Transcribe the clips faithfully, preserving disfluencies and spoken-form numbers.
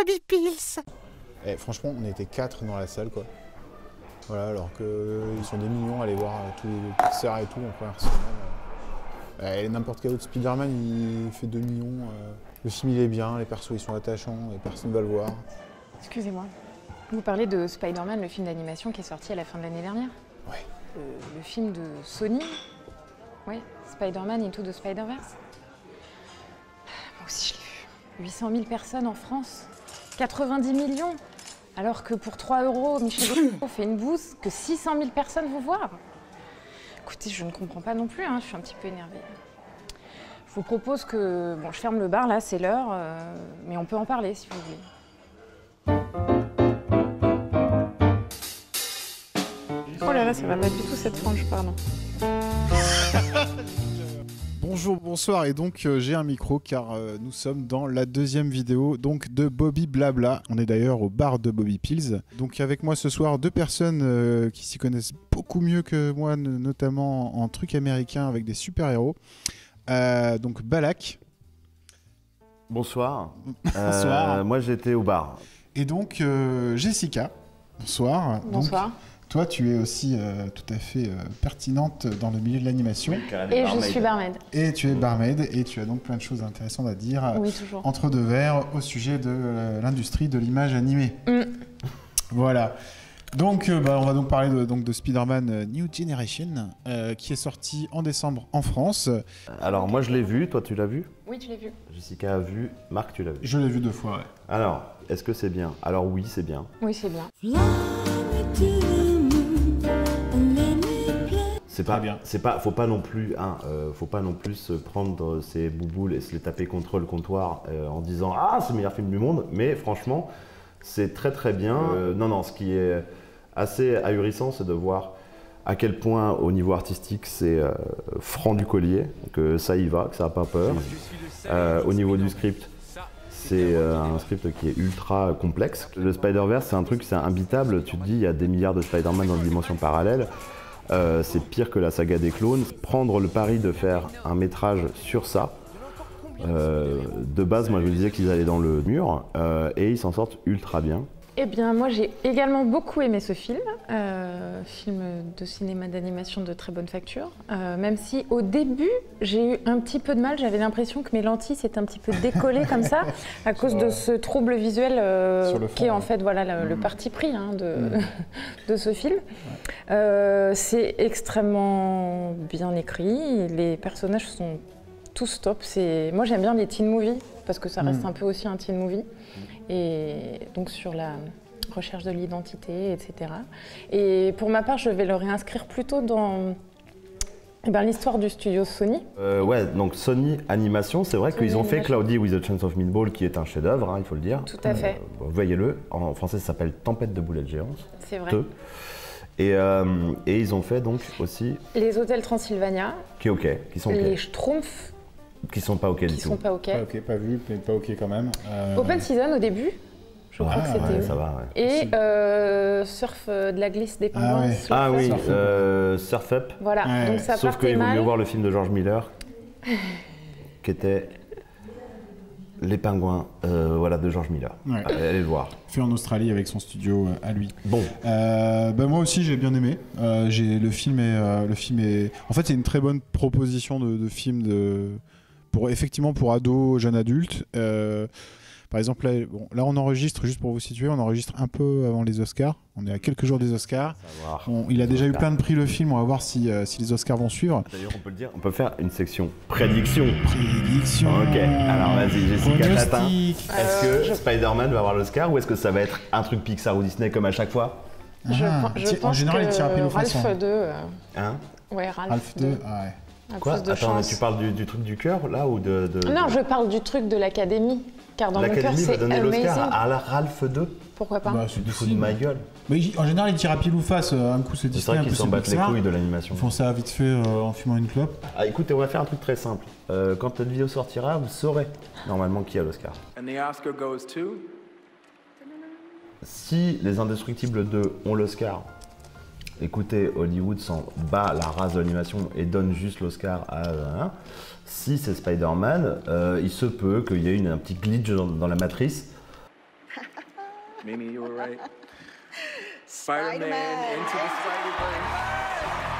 Bobby Pills. Et franchement, on était quatre dans la salle, quoi. Voilà, alors qu'ils sont des millions à aller voir tous les Pixar et tout en première semaine. Euh, N'importe quel autre Spider-Man, il fait deux millions. Euh, le film, il est bien, les persos, ils sont attachants et personne ne va le voir. Excusez-moi, vous parlez de Spider-Man, le film d'animation qui est sorti à la fin de l'année dernière? Ouais. Euh, le film de Sony? Ouais, Spider-Man Into the Spider-Verse. Moi aussi, je l'ai vu. huit cent mille personnes en France, quatre-vingt-dix millions. Alors que pour trois euros, Michel Gondry fait une bouse que six cent mille personnes vont voir. Écoutez, je ne comprends pas non plus, hein, je suis un petit peu énervée. Je vous propose que... Bon, je ferme le bar, là, c'est l'heure, euh, mais on peut en parler, si vous voulez. Oh là là, ça va pas du tout, cette frange, pardon. Bonjour, bonsoir, et donc euh, j'ai un micro car euh, nous sommes dans la deuxième vidéo donc, de Bobby Blabla. On est d'ailleurs au bar de Bobby Pills. Donc avec moi ce soir deux personnes euh, qui s'y connaissent beaucoup mieux que moi, notamment en trucs américains avec des super-héros. Euh, donc Balak. Bonsoir. Bonsoir. Euh, moi j'étais au bar. Et donc euh, Jessica. Bonsoir. Bonsoir. Donc, toi, tu es aussi euh, tout à fait euh, pertinente dans le milieu de l'animation. Et je suis barmaid. Et tu es barmaid et tu as donc plein de choses intéressantes à dire euh, oui, toujours. entre deux verres au sujet de euh, l'industrie de l'image animée. Mm. Voilà. Donc, euh, bah, on va donc parler de, donc, de Spider-Man euh, New Generation euh, qui est sorti en décembre en France. Alors moi je l'ai vu, toi tu l'as vu? Oui, tu l'as vu. Jessica a vu, Marc tu l'as vu? Je l'ai vu deux fois, ouais. Alors, est-ce que c'est bien? Alors oui, c'est bien. Oui, c'est bien. C'est pas bien. C'est pas, faut pas non plus, hein, euh, faut pas non plus se prendre ses bouboules et se les taper contre le comptoir euh, en disant ah c'est le meilleur film du monde. Mais franchement, c'est très très bien. Euh, non non, ce qui est assez ahurissant, c'est de voir à quel point au niveau artistique c'est euh, franc du collier, que ça y va, que ça n'a pas peur. Euh, au niveau du script, c'est euh, un script qui est ultra complexe. Le Spider-Verse, c'est un truc, c'est imbitable. Tu te dis, il y a des milliards de Spider-Man dans des dimensions parallèles. Euh, c'est pire que la saga des clones. Prendre le pari de faire un métrage sur ça, euh, de base, moi je me disais qu'ils allaient dans le mur, euh, et ils s'en sortent ultra bien. Eh bien, moi j'ai également beaucoup aimé ce film, euh, film de cinéma d'animation de très bonne facture, euh, même si au début j'ai eu un petit peu de mal, j'avais l'impression que mes lentilles s'étaient un petit peu décollées comme ça, à cause de ce trouble visuel euh, fond, qui est en fait voilà, le, mmh. le parti pris hein, de, mmh. de ce film. Ouais. Euh, c'est extrêmement bien écrit, les personnages sont tous top. Moi j'aime bien les teen movies, parce que ça reste mmh. un peu aussi un teen movie. Et donc sur la recherche de l'identité, et cetera. Et pour ma part, je vais le réinscrire plutôt dans eh ben, l'histoire du studio Sony. Euh, ouais, donc Sony Animation, c'est vrai qu'ils ont fait Cloudy with a Chance of Meatball, qui est un chef-d'œuvre, hein, il faut le dire. Tout à fait. Euh, voyez-le, en français ça s'appelle Tempête de boulettes géantes. C'est vrai. Et, euh, et ils ont fait donc aussi... Les Hôtels Transylvania. Qui est OK, qui sont OK. Les Schtroumpfs. Qui sont pas OK du tout. Qui sont pas OK. Pas OK, pas vu, mais pas OK quand même. Euh... Open Season au début, je ouais, crois que c'était. Ouais, ça va, ouais. Et euh, Surf euh, de la glisse des pingouins. Ah, ouais. ah oui, Surf, euh, Surf Up. Voilà, ouais. Donc ça Sauf qu'il vaut mieux voir le film de George Miller, qui était Les Pingouins euh, voilà, de George Miller. Ouais. Allez le voir. Fait en Australie avec son studio euh, à lui. Bon. Euh, bah moi aussi j'ai bien aimé. Euh, le, film est, euh, le film est. En fait, c'est une très bonne proposition de, de film de. Pour, effectivement pour ados, jeunes adultes. Euh, par exemple, là, bon, là on enregistre, juste pour vous situer, on enregistre un peu avant les Oscars. On est à quelques jours des Oscars. On, il a déjà Oscars. eu plein de prix le film, on va voir si, euh, si les Oscars vont suivre. D'ailleurs on peut le dire, on peut faire une section prédiction. Prédiction. Ok, alors vas-y Jessica Tatin. Est-ce que je... Spider-Man va avoir l'Oscar ou est-ce que ça va être un truc Pixar ou Disney comme à chaque fois? Je, ah, je pense en général, que il tire à pile Ralph deux. Euh... Hein? Ouais, Ralph, Ralph deux. Ah ouais. Quoi? Attends, chance. Tu parles du, du truc du cœur là ou de, de... Non, je parle du truc de l'Académie. Car dans mon cœur, c'est amazing. L'Académie va donner l'Oscar à Ralph deux. Pourquoi pas? Bah, c'est du fou de ma gueule. Mais en général, ils tirent à pile ou face. Un coup, c'est Disney, un coup, c'est Pixar. Ils s'en battent les couilles de l'animation. Ils font ça vite fait euh, en fumant une clope. Ah, écoutez, on va faire un truc très simple. Euh, quand cette vidéo sortira, vous saurez normalement qui a l'Oscar. Si Les Indestructibles deux ont l'Oscar, écoutez, Hollywood s'en bat la race de l'animation et donne juste l'Oscar à... Hein. Si c'est Spider-Man, euh, il se peut qu'il y ait une, un petit glitch dans, dans la matrice. Mimi, you were right. Spider-Man, Spider-Man. Into the Spider-Verse.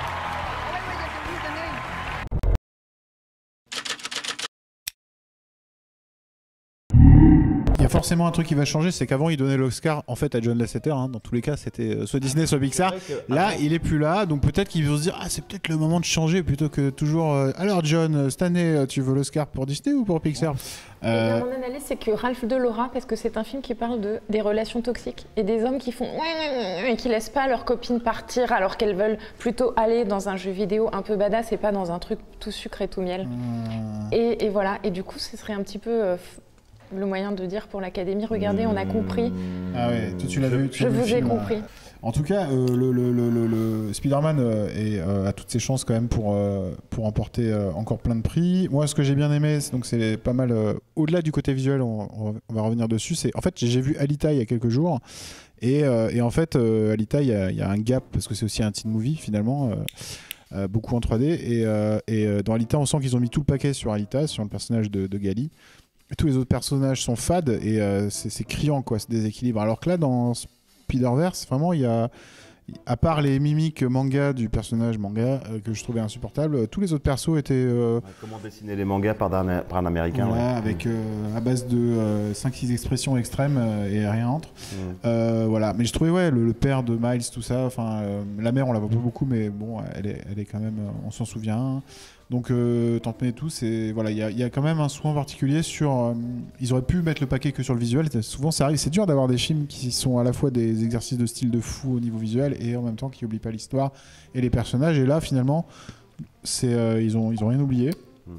Il y a forcément un truc qui va changer, c'est qu'avant il donnait l'Oscar en fait à John Lasseter, hein, dans tous les cas c'était euh, soit Disney soit Pixar. Que, là après... il est plus là, donc peut-être qu'ils vont se dire ah c'est peut-être le moment de changer plutôt que toujours euh, alors John, cette année tu veux l'Oscar pour Disney ou pour Pixar? euh... Mon analyse c'est que Ralph Delora, parce que c'est un film qui parle de, des relations toxiques et des hommes qui font et qui laissent pas leur copine partir alors qu'elles veulent plutôt aller dans un jeu vidéo un peu badass et pas dans un truc tout sucre et tout miel. Mmh. Et, et voilà, et du coup ce serait un petit peu... Euh, le moyen de dire pour l'Académie, regardez, on a compris. Ah ouais, toi tu l'as vu. Tu je vu vous ai film, compris. Euh... En tout cas, euh, le, le, le, le, le Spider-Man euh, est, euh, a toutes ses chances quand même pour, euh, pour emporter euh, encore plein de prix. Moi, ce que j'ai bien aimé, c'est, donc c'est pas mal, euh, au-delà du côté visuel, on, on va revenir dessus, c'est en fait, j'ai vu Alita il y a quelques jours, et, euh, et en fait, euh, Alita, il y, a, il y a un gap, parce que c'est aussi un teen movie finalement, euh, euh, beaucoup en trois D, et, euh, et dans Alita, on sent qu'ils ont mis tout le paquet sur Alita, sur le personnage de, de Gali. Et tous les autres personnages sont fades et euh, c'est, c'est criant quoi, ce déséquilibre. Alors que là, dans Spider-Verse, vraiment, il y a, à part les mimiques manga du personnage manga euh, que je trouvais insupportable, tous les autres persos étaient. Euh, ouais, comment dessiner les mangas par, d'un, par un américain voilà, ouais. avec euh, à base de euh, cinq six expressions extrêmes euh, et rien entre. Mmh. Euh, voilà, mais je trouvais ouais, le, le père de Miles, tout ça. Enfin, euh, la mère, on la voit pas beaucoup, mais bon, elle est, elle est quand même, on s'en souvient. Donc euh, Tante May et tout, c'est voilà, il y, y a quand même un soin particulier sur. Euh, ils auraient pu mettre le paquet que sur le visuel. Souvent, ça arrive. C'est dur d'avoir des films qui sont à la fois des exercices de style de fou au niveau visuel et en même temps qui n'oublient pas l'histoire et les personnages. Et là, finalement, c'est euh, ils ont ils ont rien oublié. Mm.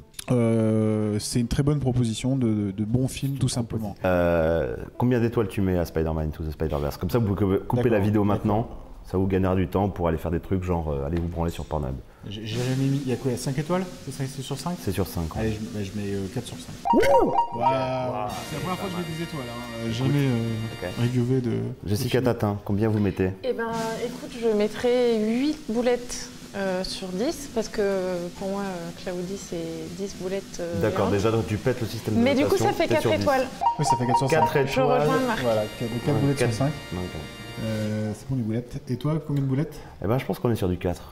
Euh, c'est une très bonne proposition de, de, de bons films, tout simplement. Euh, combien d'étoiles tu mets à Spider-Man Into the Spider-Verse? Comme ça, vous pouvez couper D'accord. la vidéo maintenant. D'accord. Ça vous gagnera du temps pour aller faire des trucs genre euh, allez vous branler sur Pornhub. J'ai jamais mis. Il y a quoi? cinq étoiles? C'est sur cinq? C'est sur cinq. Ouais. Allez, je, bah, je mets euh, quatre sur cinq. Wouh! Wow. Okay. Wow. C'est la première fois que je mets des étoiles. Hein. Jamais euh, okay. reviewé de. Jessica Tatin, combien vous mettez? Eh ben, écoute, je mettrais huit boulettes euh, sur dix parce que pour moi, Claudie, c'est dix boulettes. Euh, D'accord, bien. déjà tu pètes le système de Mais du coup, ça fait quatre étoiles. Oui, ça fait quatre sur cinq. quatre étoiles. Je rejoins Marc. Voilà, quatre ouais, boulettes quatre... sur cinq. Okay. Euh, c'est bon les boulettes. Et toi, combien de boulettes? Eh ben, je pense qu'on est sur du quatre.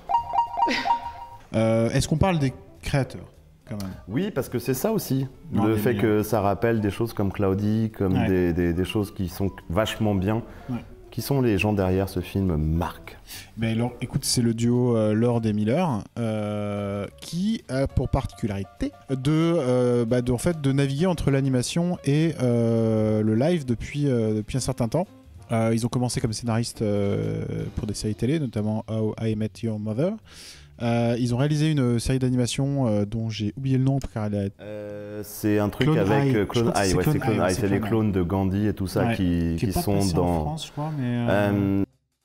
euh, est-ce qu'on parle des créateurs quand même? Oui, parce que c'est ça aussi. Non, le fait bien. que ça rappelle des choses comme Claudie, comme ouais. des, des, des choses qui sont vachement bien. Ouais. Qui sont les gens derrière ce film, Marc? Ben, alors, écoute, c'est le duo euh, Lord et Miller euh, qui a pour particularité de, euh, bah, de, en fait, de naviguer entre l'animation et euh, le live depuis, euh, depuis un certain temps. Euh, ils ont commencé comme scénaristes euh, pour des séries télé, notamment How I Met Your Mother. Euh, ils ont réalisé une série d'animation euh, dont j'ai oublié le nom car elle a... euh, c'est un truc Clone avec Eye. Clone Eye, ouais, c'est Clone Eye, c'est les clones de Gandhi et tout ça ouais, qui, qui, qui pas sont dans. En France, je crois, mais euh...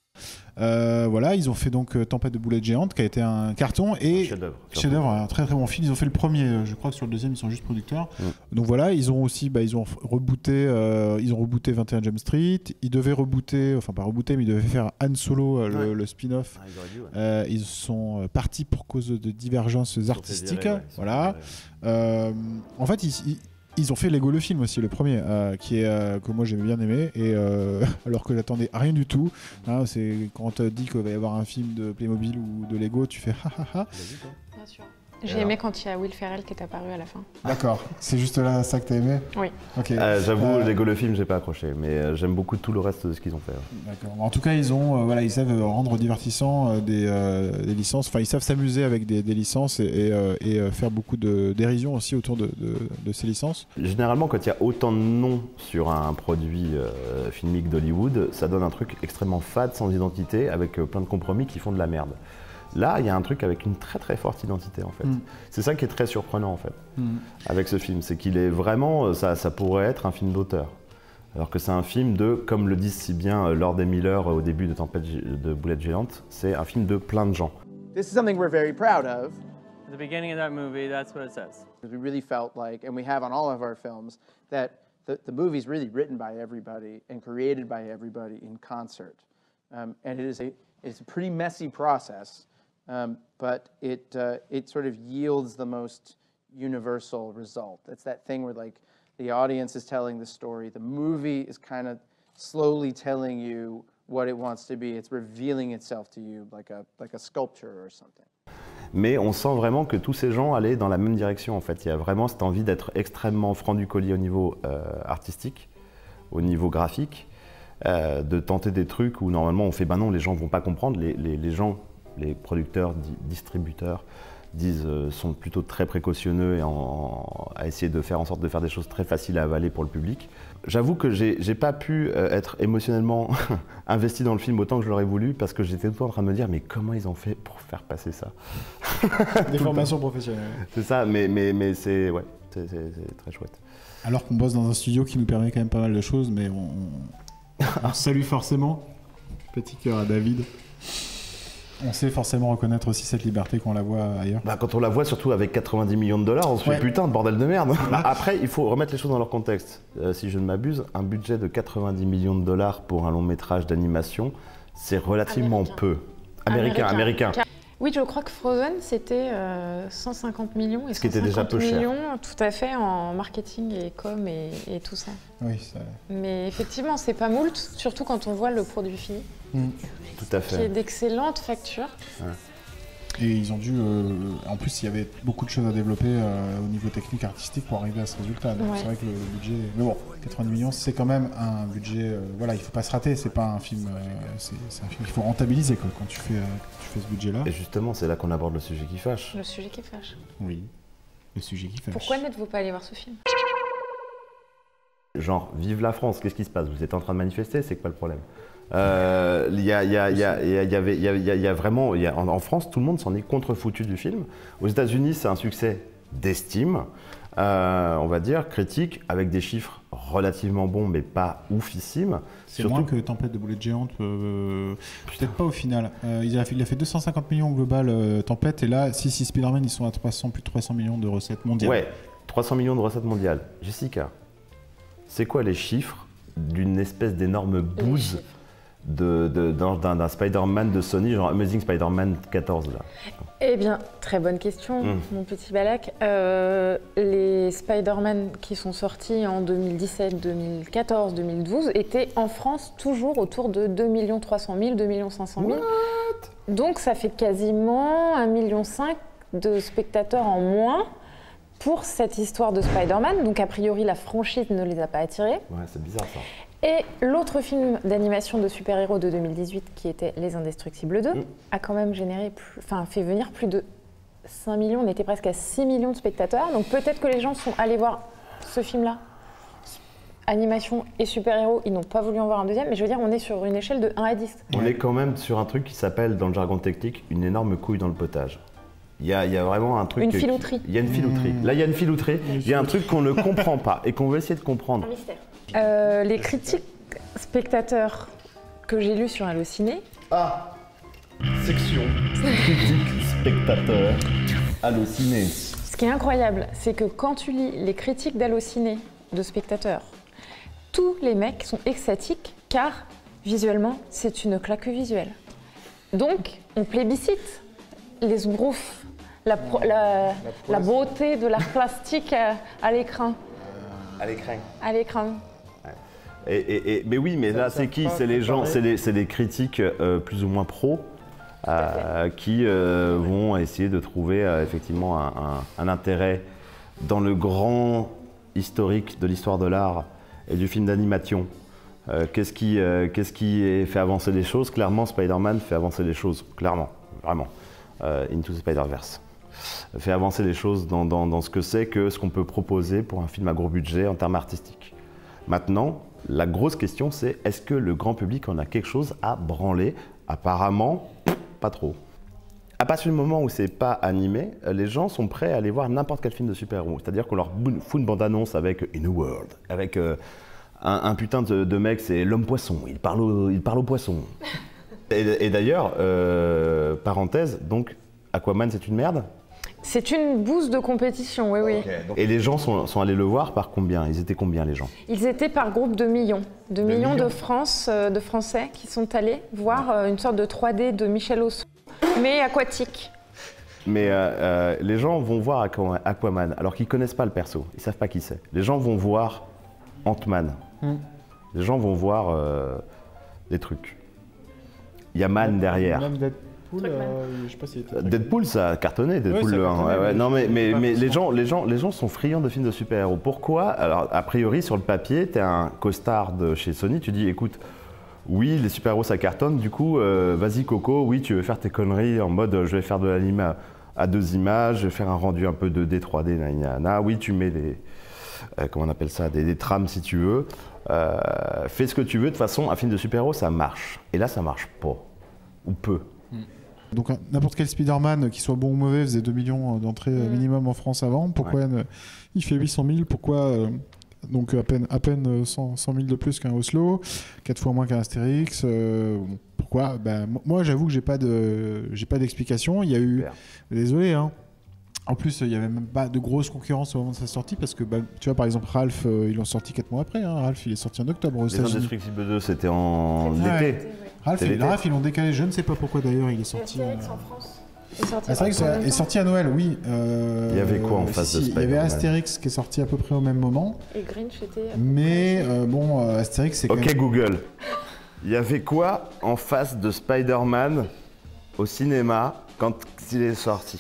Euh, voilà, ils ont fait donc euh, Tempête de boulettes géantes qui a été un carton et chef-d'œuvre, chef-d'œuvre, un très très bon film. Ils ont fait le premier, je crois que sur le deuxième ils sont juste producteurs. Mm. Donc voilà, ils ont aussi, bah, ils ont rebooté, euh, ils ont rebooté vingt et un Jump Street. Ils devaient rebooter, enfin pas rebooter, mais ils devaient faire Han Solo, euh, le, ouais. le spin-off. Ah, ils, dû, ouais. euh, ils sont partis pour cause de divergences artistiques. Virés, ouais, voilà. Euh, en fait, ils, ils Ils ont fait Lego le film aussi, le premier, euh, qui est, euh, que moi j'avais bien aimé, et euh, alors que j'attendais rien du tout. Hein, c'est quand on te dit qu'il va y avoir un film de Playmobil ou de Lego, tu fais ha ha ha. Bien sûr. J'ai aimé quand il y a Will Ferrell qui est apparu à la fin. D'accord, c'est juste là ça que t'as aimé? Oui. Okay. Euh, j'avoue, euh... Lego le film, j'ai pas accroché, mais euh, j'aime beaucoup tout le reste de ce qu'ils ont fait. D'accord. En tout cas, ils ont, euh, voilà, ils savent rendre divertissant euh, des, euh, des licences. Enfin, ils savent s'amuser avec des, des licences et, et, euh, et euh, faire beaucoup de dérision aussi autour de, de, de ces licences. Généralement, quand il y a autant de noms sur un produit euh, filmique d'Hollywood, ça donne un truc extrêmement fade, sans identité, avec euh, plein de compromis qui font de la merde. Là, il y a un truc avec une très très forte identité en fait. Mm. C'est ça qui est très surprenant en fait, mm. avec ce film, c'est qu'il est vraiment, ça, ça pourrait être un film d'auteur. Alors que c'est un film de, comme le disent si bien Lord et Miller au début de Tempête de boulettes géantes, c'est un film de plein de gens. This is something we're very proud of. At the beginning of that movie, that's what it says. We really felt like, and we have on all of our films, that the, the movie's really written by everybody and created by everybody in concert. Um, and it is a, it's a pretty messy process. Um, but it uh, it sort of yields the most universal result. It's that thing where like the audience is telling the story, the movie is kind of slowly telling you what it wants to be. It's revealing itself to you like a, like a sculpture or something. Mais on sent vraiment que tous ces gens allaient dans la même direction en fait. Il y a vraiment cette envie d'être extrêmement franc du collier au niveau euh, artistique, au niveau graphique, euh, de tenter des trucs où normalement on fait ben non, les gens vont pas comprendre, les, les, les gens, les producteurs, di distributeurs disent euh, sont plutôt très précautionneux et en, en, à essayer de faire en sorte de faire des choses très faciles à avaler pour le public. J'avoue que j'ai pas pu euh, être émotionnellement investi dans le film autant que je l'aurais voulu parce que j'étais tout le temps en train de me dire mais comment ils ont fait pour faire passer ça? Des formations professionnelles. C'est ça, mais, mais, mais c'est ouais, c'est très chouette. Alors qu'on bosse dans un studio qui nous permet quand même pas mal de choses, mais on, on salue forcément, petit cœur à David. On sait forcément reconnaître aussi cette liberté quand on la voit ailleurs. Bah, quand on la voit surtout avec quatre-vingt-dix millions de dollars, on se ouais. fait putain de bordel de merde. Bah, après, il faut remettre les choses dans leur contexte. Euh, si je ne m'abuse, un budget de quatre-vingt-dix millions de dollars pour un long métrage d'animation, c'est relativement Américain. peu. Américain, américain. américain. Oui, je crois que Frozen, c'était euh, cent cinquante millions et Ce qui était déjà peu cher. millions, tout à fait, en marketing et com et, et tout ça. Oui, ça... Mais effectivement, c'est pas moult, surtout quand on voit le produit fini. Mmh. Tout à fait. Qui est d'excellentes factures. Ouais. Et ils ont dû... Euh, en plus, il y avait beaucoup de choses à développer euh, au niveau technique, artistique pour arriver à ce résultat. Donc ouais. C'est vrai que le, le budget... Mais bon, quatre-vingt-dix millions, c'est quand même un budget... Euh, voilà, il ne faut pas se rater. C'est pas un film... Euh, c'est un film qu'il faut rentabiliser quoi, quand tu fais, euh, quand tu fais ce budget-là. Et justement, c'est là qu'on aborde le sujet qui fâche. Le sujet qui fâche. Oui, le sujet qui fâche. Pourquoi n'êtes-vous pas allé voir ce film? Genre, vive la France, qu'est-ce qui se passe? Vous êtes en train de manifester, c'est quoi le problème? Euh, y a, y a, y a, y a, y avait, y a, y a vraiment, y a, en, en France, tout le monde s'en est contrefoutu du film. Aux États-Unis, c'est un succès d'estime, euh, on va dire, critique, avec des chiffres relativement bons, mais pas oufissimes. C'est moins que Tempête de boulettes géantes, euh, peut-être pas au final. Euh, il, a fait, il a fait deux cent cinquante millions au global, euh, Tempête, et là, si, si Spider-Man, ils sont à trois cents, plus de trois cents millions de recettes mondiales. Ouais, trois cents millions de recettes mondiales. Jessica, c'est quoi les chiffres d'une espèce d'énorme bouse de, de, d'un Spider-Man de Sony, genre Amazing Spider-Man quatorze là? Eh bien, très bonne question, mmh. mon petit Balak. Euh, les Spider-Man qui sont sortis en deux mille dix-sept, deux mille quatorze, deux mille douze étaient en France toujours autour de deux millions trois cent mille, deux millions cinq cent mille. What? Donc ça fait quasiment un virgule cinq million de spectateurs en moins pour cette histoire de Spider-Man. Donc a priori, la franchise ne les a pas attirés. Ouais, c'est bizarre ça. Et l'autre film d'animation de super-héros de deux mille dix-huit, qui était Les Indestructibles deux, mmh. a quand même généré, plus, enfin, fait venir plus de cinq millions, on était presque à six millions de spectateurs. Donc peut-être que les gens sont allés voir ce film-là, animation et super-héros, ils n'ont pas voulu en voir un deuxième, mais je veux dire, on est sur une échelle de un à dix. On est quand même sur un truc qui s'appelle, dans le jargon technique, une énorme couille dans le potage. Il y, a, il y a vraiment un truc... Une filouterie. Il y a une filouterie. Mmh. Là, il y a une filouterie. Il y a un truc qu'on ne comprend pas et qu'on veut essayer de comprendre. Un mystère. Euh, les critiques spectateurs que j'ai lus sur Allociné. Ah, section critiques spectateurs Allociné. Ce qui est incroyable, c'est que quand tu lis les critiques d'Allociné de spectateurs, tous les mecs sont extatiques car visuellement, c'est une claque visuelle. Donc, on plébiscite les sbroufs, la, la, la, la beauté de l'art plastique à, à l'écran. À l'écran. À l'écran. Et, et, et, mais oui, mais là, c'est qui? C'est les gens, c'est les, les critiques euh, plus ou moins pros euh, qui euh, vont essayer de trouver euh, effectivement un, un, un intérêt dans le grand historique de l'histoire de l'art et du film d'animation. Euh, Qu'est-ce qui, euh, qu'est-ce qui fait avancer les choses? Clairement, Spider-Man fait avancer les choses, clairement, vraiment. Euh, Into the Spider-Verse fait avancer les choses dans, dans, dans ce que c'est que ce qu'on peut proposer pour un film à gros budget en termes artistiques. Maintenant, la grosse question, c'est est-ce que le grand public en a quelque chose à branler? Apparemment, pas trop. À partir du moment où c'est pas animé, les gens sont prêts à aller voir n'importe quel film de super-héros. C'est-à-dire qu'on leur fout une bande-annonce avec In a World, avec euh, un, un putain de, de mec, c'est l'homme-poisson, il parle au, il parle au poisson. Et, et d'ailleurs, euh, parenthèse, donc Aquaman c'est une merde? C'est une bouse de compétition, oui, oui. Okay, donc... Et les gens sont, sont allés le voir par combien? Ils étaient combien les gens? Ils étaient par groupe de millions. De, de millions, millions de, France, euh, de Français qui sont allés voir euh, une sorte de trois D de Michel Osson, mais aquatique. Mais euh, euh, les gens vont voir Aquaman alors qu'ils ne connaissent pas le perso, ils ne savent pas qui c'est. Les gens vont voir Ant-Man. Mm. Les gens vont voir euh, des trucs. Il y a Man derrière. Même Deadpool, euh, je sais pas si Deadpool, ça a cartonné. Deadpool, Ouais, ça a le un. cartonné, Ouais, ouais. mais Non, mais, je- mais, pas mais les, forcément. gens, les, gens, les gens sont friands de films de super-héros. Pourquoi? Alors, a priori, sur le papier, tu es un costard de chez Sony, tu dis, écoute, oui, les super-héros, ça cartonne, du coup, euh, vas-y, Coco, oui, tu veux faire tes conneries en mode, euh, je vais faire de l'anime à, à deux images, je vais faire un rendu un peu deux D, trois D, nanana. Oui, tu mets des, euh, comment on appelle ça, des, des trames si tu veux. Euh, fais ce que tu veux, de toute façon, un film de super-héros, ça marche. Et là, ça marche pas. Ou peu. Donc un- n'importe quel Spider-Man, qu'il soit bon ou mauvais, faisait deux millions d'entrées euh, Mm. minimum en France avant. Pourquoi ne- il fait huit cent mille? Pourquoi euh, donc à peine, à peine euh, cent mille de plus qu'un Oslo, quatre fois moins qu'un Astérix? euh, bon, pourquoi? Ben, mo- moi, j'avoue que j'ai pas de, j'ai pas d'explication. Il y a eu, Super. désolé, hein. En plus, il y avait même pas de grosse concurrence au moment de sa sortie parce que, bah, tu vois, par exemple, Ralph, euh, ils l'ont sorti quatre mois après. Hein. Ralph, il est sorti en octobre aux Les États-Unis. Indestructibles deux, c'était en C'était- Ouais. été. Ralph, C'est il- l'été. Ralph, ils l'ont décalé. Je ne sais pas pourquoi d'ailleurs. Il est sorti. Astérix euh, en France. Il est sorti Astérix en même est temps. sorti à Noël, oui. Euh, Il y avait quoi en si, face si, de Il y avait Spider-Man? Astérix qui est sorti à peu près au même moment. Et Grinch était. Mais euh, bon, euh, Astérix, c'est quand Ok même... Google, il y avait quoi en face de Spider-Man au cinéma quand il est sorti?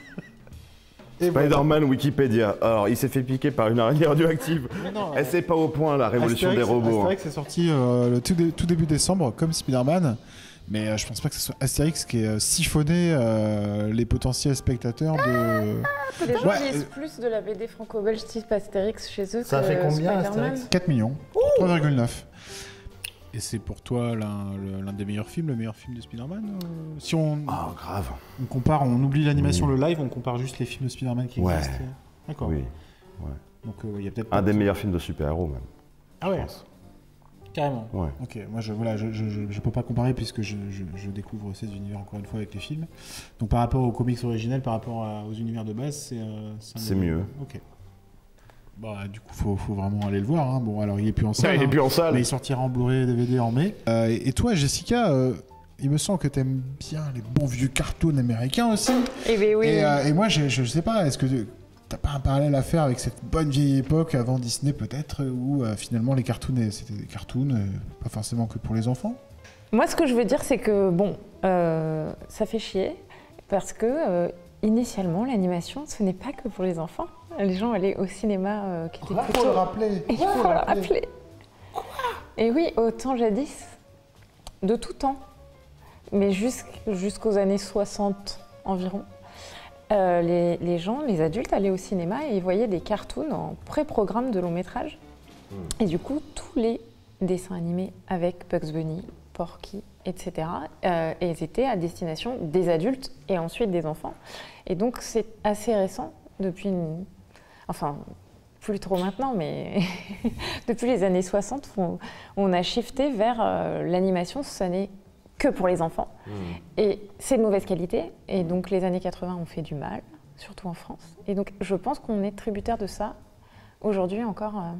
Et voilà. Spider-Man Wikipédia. Alors, il s'est fait piquer par une araignée radioactive. Mais non, Et c'est pas au point la révolution Astérix, des robots. hein. Astérix est sorti euh, le tout, dé- tout début décembre, comme Spider-Man. Mais euh, je pense pas que ce soit Astérix qui ait euh, siphonné euh, les potentiels spectateurs de... Les gens Ouais, lisent euh, plus de la B D franco-belge type Astérix chez eux Ça que fait combien, Spider-Man. Astérix quatre millions. trois virgule neuf. Et c'est pour toi l'un le- l'un des meilleurs films, le meilleur film de Spider-Man euh, Si on, Oh, grave. on compare, on oublie l'animation, Oui. le live, on compare juste les films de Spider-Man qui Ouais. existent. D'accord. Oui. Donc euh, il y a peut-être... Un pas des de- meilleurs films de super-héros, même. Ah je ouais, pense. carrément. Ouais. Ok, moi je voilà, je, je, je, je peux pas comparer puisque je, je, je découvre ces univers encore une fois avec les films. Donc par rapport aux comics originels, par rapport à- aux univers de base, c'est euh, un C'est des- mieux. Ok. Bah du coup faut, faut vraiment aller le voir. Hein. Bon alors il est plus en salle. il est hein, plus en salle. mais il sortira en Blu-ray et D V D en mai. Euh, et, et toi Jessica, euh, il me semble que t'aimes bien les bons vieux cartoons américains aussi. Eh bien oui. Et, euh, et moi je, je sais pas, est-ce que t'as pas un parallèle à faire avec cette bonne vieille époque avant Disney peut-être où euh, finalement les cartoons euh, c'était des cartoons, euh, pas forcément que pour les enfants. Moi, ce que je veux dire, c'est que, bon, euh, ça fait chier, parce que, euh, initialement, l'animation, ce n'est pas que pour les enfants. Les gens allaient au cinéma euh, qui était Ah, plutôt... faut le rappeler. Il faut le rappeler. Et oui, autant jadis, de tout temps, mais jusqu'- jusqu'aux années soixante environ, euh, les, les gens, les adultes allaient au cinéma et ils voyaient des cartoons en pré-programme de long métrage. Et du coup, tous les dessins animés avec Bugs Bunny, Porky, et cetera, euh, et ils étaient à destination des adultes et ensuite des enfants. Et donc, c'est assez récent, depuis une... Enfin, plus trop maintenant, mais depuis les années soixante, on, on a shifté vers euh, l'animation, ça n'est que pour les enfants. Et c'est de mauvaise qualité, et donc les années quatre-vingts ont fait du mal, surtout en France. Et donc, je pense qu'on est tributaire de ça, aujourd'hui encore, euh,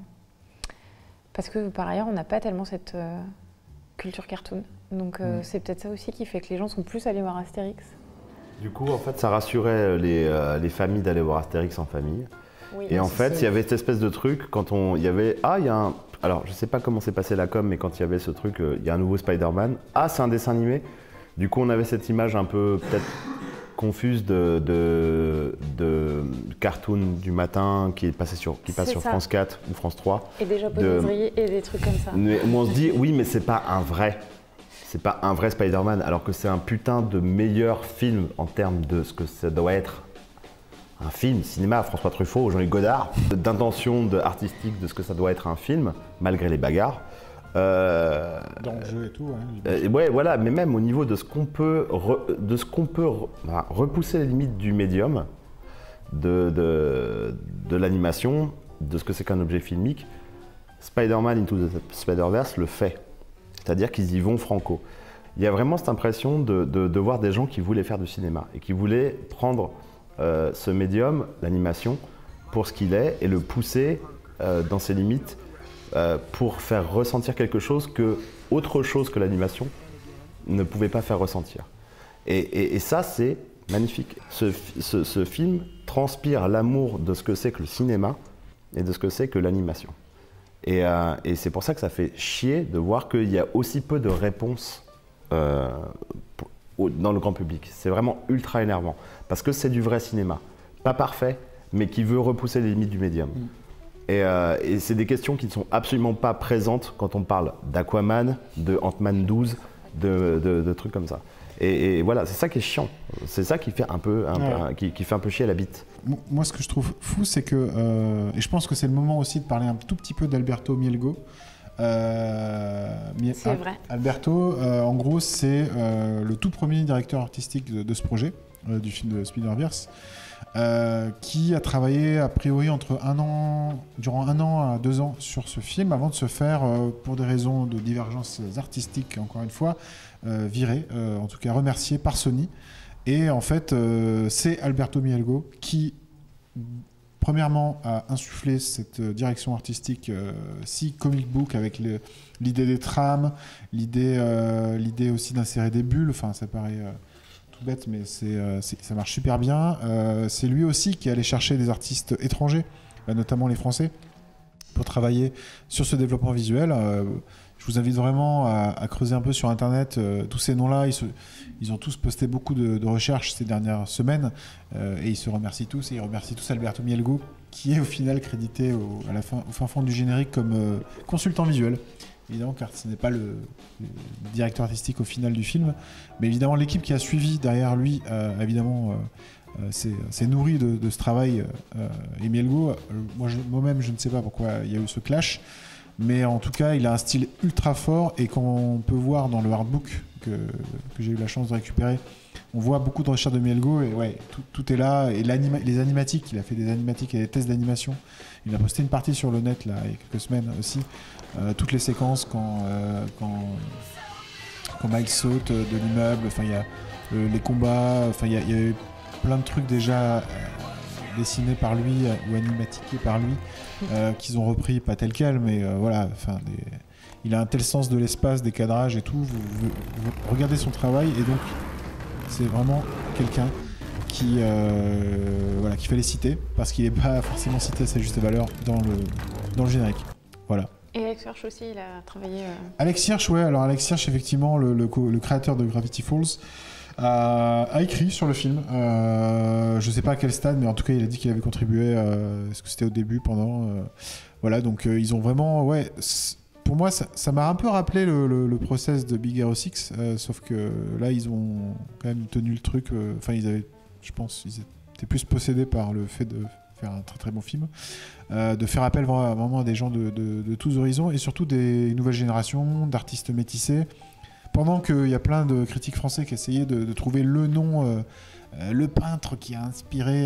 parce que par ailleurs, on n'a pas tellement cette euh, culture cartoon. Donc, euh, Mm. c'est peut-être ça aussi qui fait que les gens sont plus allés voir Astérix. Du coup, en fait, ça rassurait les, euh, les familles d'aller voir Astérix en famille. Oui, Et en c'est fait, ça. il y avait cette espèce de truc quand on, il y avait, ah, il y a un, alors je sais pas comment s'est passé la com, mais quand il y avait ce truc, euh, il y a un nouveau Spider-Man, ah, c'est un dessin animé. Du coup, on avait cette image un peu peut-être confuse de, de, de cartoon du matin qui est passé sur, qui passe C'est sur ça. France quatre ou France trois. Et des japonaiseries et des trucs comme ça. Mais où on se dit, oui, mais c'est pas un vrai. C'est pas un vrai Spider-Man, alors que c'est un putain de meilleur film en termes de ce que ça doit être. Un film, cinéma, François Truffaut, Jean-Luc Godard, d'intention de- artistique de ce que ça doit être un film, malgré les bagarres. Euh, Dans le jeu et tout. Hein, euh, ouais, voilà, mais même au niveau de ce qu'on peut, re- de ce qu'on peut re- enfin, repousser les limites du médium, de, de, de l'animation, de ce que c'est qu'un objet filmique, Spider-Man Into the Spider-Verse le fait. C'est-à-dire qu'ils y vont franco. Il y a vraiment cette impression de, de- de voir des gens qui voulaient faire du cinéma et qui voulaient prendre euh, ce médium, l'animation, pour ce qu'il est et le pousser euh, dans ses limites euh, pour faire ressentir quelque chose que autre chose que l'animation ne pouvait pas faire ressentir. Et, et- et ça, c'est magnifique. Ce, fi- ce- ce film transpire l'amour de ce que c'est que le cinéma et de ce que c'est que l'animation. Et, euh, et c'est pour ça que ça fait chier de voir qu'il y a aussi peu de réponses euh, pour, au, dans le grand public. C'est vraiment ultra énervant, parce que c'est du vrai cinéma. Pas parfait, mais qui veut repousser les limites du médium. Mm. Et, euh, et c'est des questions qui ne sont absolument pas présentes quand on parle d'Aquaman, de Ant-Man douze, de, de, de trucs comme ça. Et, et voilà, c'est ça qui est chiant. C'est ça qui fait un peu, un, ouais. un, qui, qui fait un peu chier la bite. Moi, ce que je trouve fou, c'est que, euh, et je pense que c'est le moment aussi de parler un tout petit peu d'Alberto Mielgo. Euh, c'est vrai. Alberto, euh, en gros, c'est euh, le tout premier directeur artistique de, de ce projet, euh, du film de Spider-Verse. Euh, qui a travaillé a priori entre un an, durant un an à deux ans sur ce film avant de se faire, euh, pour des raisons de divergence artistique, encore une fois, euh, viré, euh, en tout cas remercié par Sony. Et en fait, euh, c'est Alberto Mielgo qui, premièrement, a insufflé cette direction artistique euh, si comic book avec le, l'idée des trames, l'idée, euh, l'idée aussi d'insérer des bulles, enfin ça paraît... Euh, bête, mais c'est, euh, c'est, ça marche super bien. Euh, c'est lui aussi qui est allé chercher des artistes étrangers, bah, notamment les Français, pour travailler sur ce développement visuel. Euh, je vous invite vraiment à, à creuser un peu sur Internet. Euh, tous ces noms-là, ils, se, ils ont tous posté beaucoup de, de recherches ces dernières semaines, euh, et ils se remercient tous, et ils remercient tous Alberto Mielgo, qui est au final crédité au, à la fin, au fin fond du générique comme euh, consultant visuel. Évidemment, car ce n'est pas le, le directeur artistique au final du film. Mais évidemment, l'équipe qui a suivi derrière lui, euh, évidemment, euh, euh, c'est, c'est nourri de, de ce travail. Euh, et Mielgo, euh, moi, je, moi-même, je ne sais pas pourquoi il y a eu ce clash. Mais en tout cas, il a un style ultra fort. Et quand on peut voir dans le artbook que, que j'ai eu la chance de récupérer, on voit beaucoup de recherches de Mielgo. Et ouais, tout, tout est là. Et l'anima- les animatiques, il a fait des animatiques et des tests d'animation. Il a posté une partie sur le net là, il y a quelques semaines aussi. Euh, toutes les séquences quand, euh, quand, quand Miles saute de l'immeuble, enfin il y a euh, les combats, enfin il y, y a eu plein de trucs déjà euh, dessinés par lui ou animatiqués par lui, euh, qu'ils ont repris pas tel quel, mais euh, voilà, enfin des... il a un tel sens de l'espace, des cadrages et tout. Vous, vous, vous regardez son travail et donc c'est vraiment quelqu'un qui euh, voilà qu'il fallait citer parce qu'il n'est pas forcément cité à sa juste valeur dans le dans le générique. Voilà. Et Alex Hirsch aussi, il a travaillé... Euh... Alex Hirsch, ouais. Alors Alex Hirsch, effectivement, le, le, le créateur de Gravity Falls, euh, a écrit sur le film. Euh, je sais pas à quel stade, mais en tout cas, il a dit qu'il avait contribué. Euh, est-ce que c'était au début, pendant euh, voilà, donc euh, ils ont vraiment... Ouais, pour moi, ça, ça m'a un peu rappelé le, le, le process de Big Hero six, euh, sauf que là, ils ont quand même tenu le truc. Enfin, euh, ils avaient, je pense, ils étaient plus possédés par le fait de faire un très très bon film, euh, de faire appel vraiment à des gens de, de, de tous horizons et surtout des nouvelles générations d'artistes métissés. Pendant qu'il y a plein de critiques français qui essayaient de, de trouver le nom, euh, euh, le peintre qui a inspiré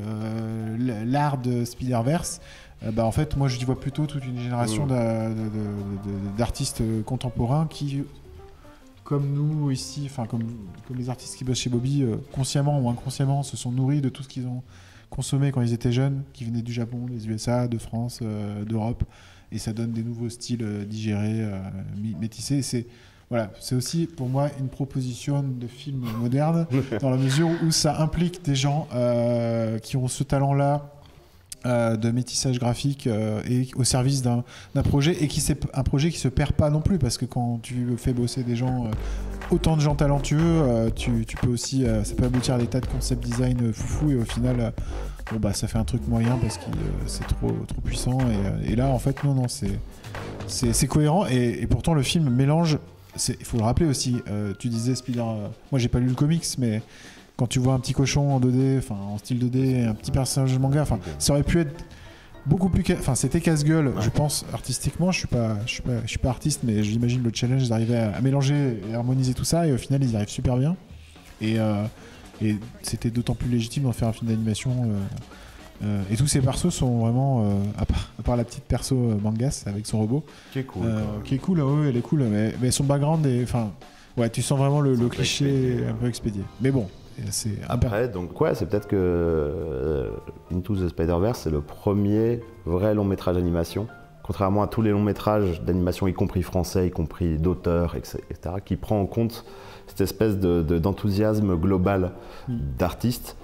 euh, l'art de Spider-Verse, euh, bah en fait, moi je vois plutôt toute une génération mmh. de, de, de, de, d'artistes contemporains qui, comme nous ici, enfin comme, comme les artistes qui bossent chez Bobby, euh, consciemment ou inconsciemment, se sont nourris de tout ce qu'ils ont consommé quand ils étaient jeunes, qui venaient du Japon, des U S A, de France, euh, d'Europe, et ça donne des nouveaux styles euh, digérés, euh, métissés. Et c'est, voilà, c'est aussi pour moi une proposition de film moderne, dans la mesure où ça implique des gens euh, qui ont ce talent-là euh, de métissage graphique euh, et au service d'un, d'un projet, et qui c'est un projet qui se perd pas non plus, parce que quand tu fais bosser des gens... Euh, autant de gens talentueux, euh, tu, tu peux aussi, euh, ça peut aboutir à des tas de concept design euh, foufou, et au final, euh, bon bah ça fait un truc moyen parce que euh, c'est trop trop puissant. Et, euh, et là, en fait, non non, c'est c'est, c'est cohérent, et, et pourtant le film mélange. Il faut le rappeler aussi. Euh, tu disais Spider. Euh, moi, j'ai pas lu le comics, mais quand tu vois un petit cochon en deux D, enfin en style deux D, un petit personnage de manga, enfin ça aurait pu être beaucoup plus, enfin c'était casse-gueule, ouais. Je pense artistiquement. Je suis pas, je suis pas, je suis pas artiste, mais j'imagine le challenge d'arriver à, à mélanger et harmoniser tout ça, et au final ils y arrivent super bien. Et, euh, et c'était d'autant plus légitime d'en faire un film d'animation. Euh, euh, et tous ces persos sont vraiment, euh, à, part, à part la petite perso euh, Mangas avec son robot, qui est cool, euh, qui est cool, ouais, elle est cool, mais, mais son background est, enfin, ouais, tu sens vraiment le, le cliché expédié. Un peu expédié. Mais bon. C'est Après, donc ouais, c'est peut-être que euh, Into the Spider-Verse, c'est le premier vrai long métrage d'animation, contrairement à tous les longs métrages d'animation, y compris français, y compris d'auteurs, et cetera, qui prend en compte cette espèce de, de, d'enthousiasme global mmh. d'artistes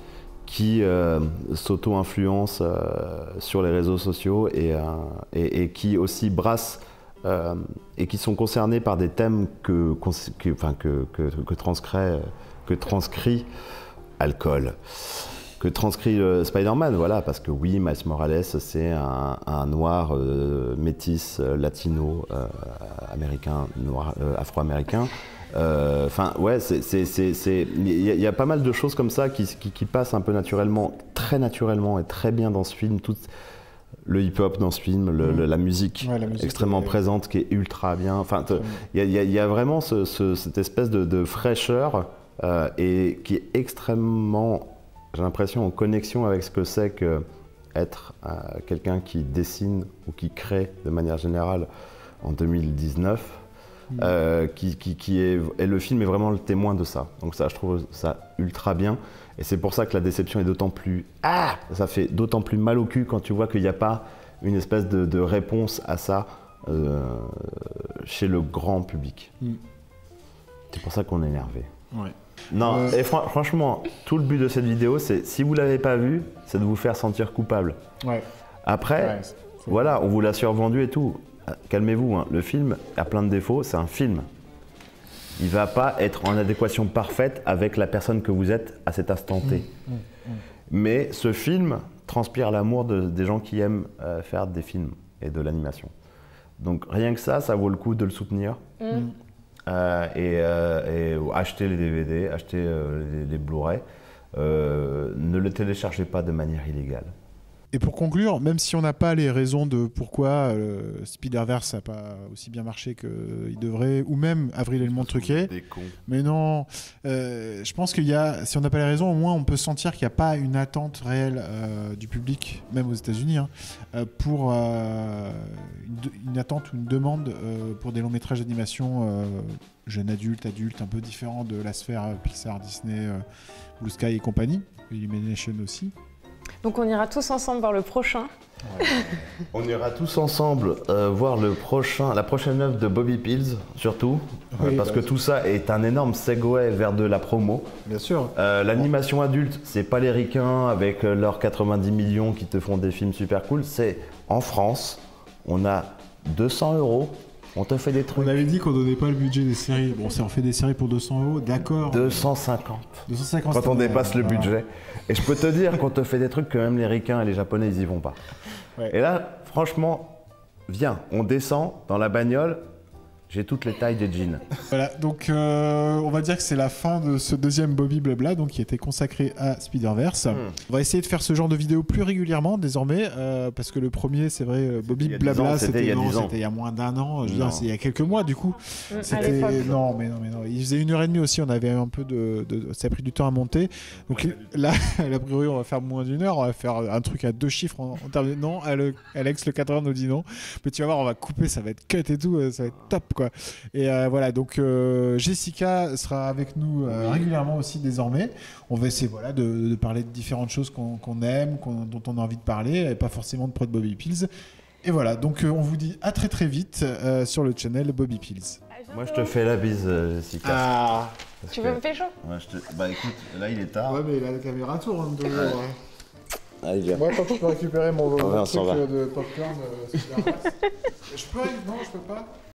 qui euh, s'auto-influencent euh, sur les réseaux sociaux et, euh, et, et qui aussi brassent euh, et qui sont concernés par des thèmes que, que, enfin, que, que, que, transcrit, que transcrit alcool, que transcrit euh, Spider-Man, voilà, parce que oui, Miles Morales, c'est un, un noir euh, métis, euh, latino, euh, américain, noir, euh, afro-américain. Enfin, euh, ouais, il y, y a pas mal de choses comme ça qui, qui, qui passent un peu naturellement, très naturellement et très bien dans ce film. Tout le hip-hop dans ce film, le, mmh. le, la, musique ouais, la musique extrêmement est... présente qui est ultra bien. Enfin, il y, y, y a vraiment ce, ce, cette espèce de, de fraîcheur euh, et qui est extrêmement, j'ai l'impression, en connexion avec ce que c'est que être euh, quelqu'un qui dessine ou qui crée de manière générale en deux mille dix-neuf. Mmh. Euh, qui, qui, qui est, et le film est vraiment le témoin de ça. Donc ça, je trouve ça ultra bien. Et c'est pour ça que la déception est d'autant plus... Ah, ça fait d'autant plus mal au cul quand tu vois qu'il n'y a pas une espèce de, de réponse à ça euh, chez le grand public. Mmh. C'est pour ça qu'on est énervé. Ouais. Non, euh... et fr franchement, tout le but de cette vidéo, c'est, si vous ne l'avez pas vu, c'est de vous faire sentir coupable. Ouais. Après, ouais, voilà, on vous l'a survendu et tout. Calmez-vous, hein. Le film a plein de défauts, c'est un film. Il ne va pas être en adéquation parfaite avec la personne que vous êtes à cet instant T. Mmh, mmh, mmh. Mais ce film transpire l'amour de, des gens qui aiment euh, faire des films et de l'animation. Donc rien que ça, ça vaut le coup de le soutenir. Mmh. Euh, et, euh, et acheter les D V D, acheter euh, les, les Blu-ray. Euh, ne le téléchargez pas de manière illégale. Et pour conclure, même si on n'a pas les raisons de pourquoi euh, Spider-Verse n'a pas aussi bien marché qu'il devrait, ou même Avril et le monde truqué, mais non, euh, je pense qu'il y a, si on n'a pas les raisons, au moins on peut sentir qu'il n'y a pas une attente réelle euh, du public, même aux États-Unis, hein, euh, pour euh, une, une attente ou une demande euh, pour des longs métrages d'animation euh, jeunes adultes, adultes, un peu différents de la sphère euh, Pixar, Disney, euh, Blue Sky et compagnie, Illumination aussi. Donc on ira tous ensemble voir le prochain. Ouais. On ira tous ensemble euh, voir le prochain, la prochaine œuvre de Bobby Pills, surtout, oui, euh, parce bah, que tout ça est un énorme segue vers de la promo. Bien sûr. Euh, L'animation adulte, c'est pas les ricains avec leurs quatre-vingt-dix millions qui te font des films super cool, c'est en France, on a deux cents euros. On te fait des trucs. On avait dit qu'on donnait pas le budget des séries. Bon, si on fait des séries pour deux cents euros, d'accord. deux cent cinquante. deux cent cinquante. Quand on dépasse le budget. Et je peux te dire qu'on te fait des trucs que même les ricains et les japonais, ils y vont pas. Ouais. Et là, franchement, viens, on descend dans la bagnole. J'ai toutes les tailles des jeans. Voilà, donc euh, on va dire que c'est la fin de ce deuxième Bobby Blabla, donc qui était consacré à Spider-Verse. Mm. On va essayer de faire ce genre de vidéos plus régulièrement désormais, euh, parce que le premier, c'est vrai, Bobby Blabla, c'était il, il y a moins d'un an. Je veux dire, c'est il y a quelques mois du coup. Mm, c'était non, mais non, mais non. Il faisait une heure et demie aussi. On avait un peu de, de... ça a pris du temps à monter. Donc ouais, là, a priori, on va faire moins d'une heure. On va faire un truc à deux chiffres en, en termes de non. Alex le quatre heures nous dit non, mais tu vas voir, on va couper, ça va être cut et tout, ça va être top. Quoi. Et euh, voilà, donc euh, Jessica sera avec nous euh, régulièrement aussi désormais. On va essayer voilà, de, de parler de différentes choses qu'on qu'on aime, qu'on, dont on a envie de parler, et pas forcément de prod Bobby Pills. Et voilà, donc euh, on vous dit à très très vite euh, sur le channel Bobby Pills. Moi je te fais la bise, Jessica. Ah. Tu veux me faire chaud? Ouais, je te... Bah écoute, là il est tard. Ouais, mais la caméra tourne de ouais. Allez, viens. Moi, quand je peux récupérer mon, mon ouais, truc de popcorn, euh, je peux? Non, je peux pas.